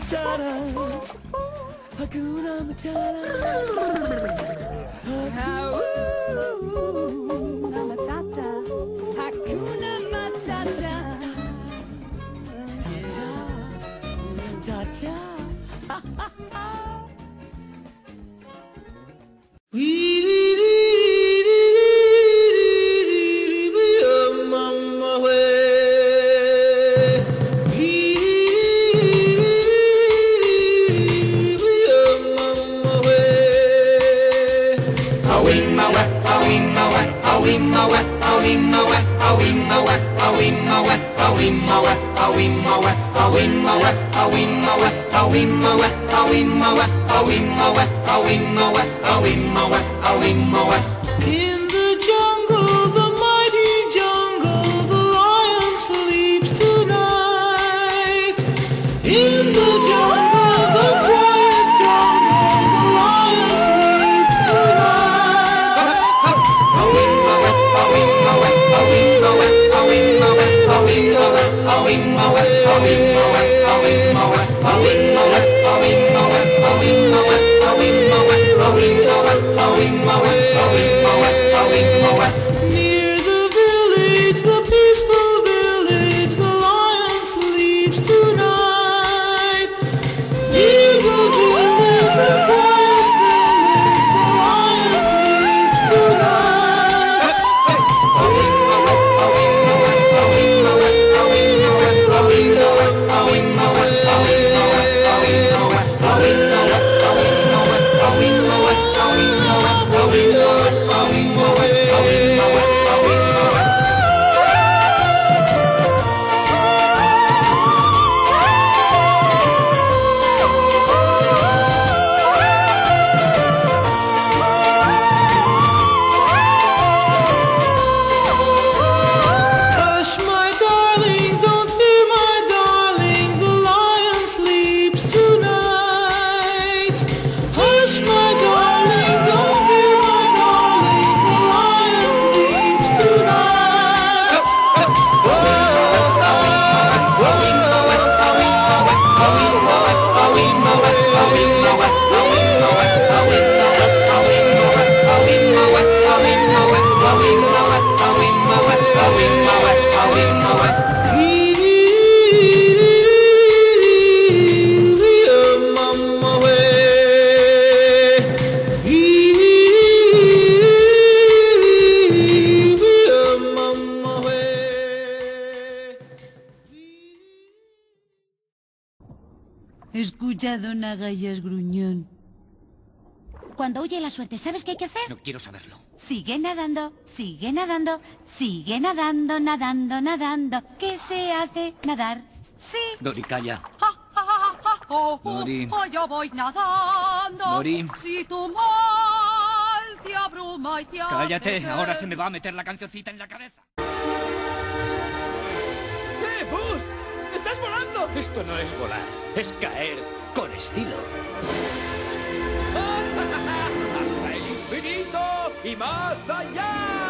Matata. Hakuna Matata. Hakuna Matata. Hakuna Matata. Ta-ta. Ta-ta. In the jungle, the mighty jungle, the lion sleeps tonight. In the jungle, the quiet jungle, the lion sleeps Near the village, the peaceful village, the lion sleeps tonight. Near the village, the quiet village, the lion Hush, my darling, don't fear, my darling, the lion sleeps tonight. Hush, my darling, don't fear, my darling, the lion sleeps tonight. Escucha, don Agallas Gruñón. Cuando huye la suerte, ¿sabes qué hay que hacer? No quiero saberlo. Sigue nadando, sigue nadando, sigue nadando, nadando, nadando. ¿Qué se hace? Nadar. Sí. Dori, calla. Dori. Dori. Yo voy nadando. Dori. Si tu mal te abruma y te hace Cállate, ver. ahora se me va a meter la cancioncita en la cabeza. ¡Buzz! ¡Estás volando! Esto no es volar, es caer con estilo. ¡Hasta el infinito y más allá!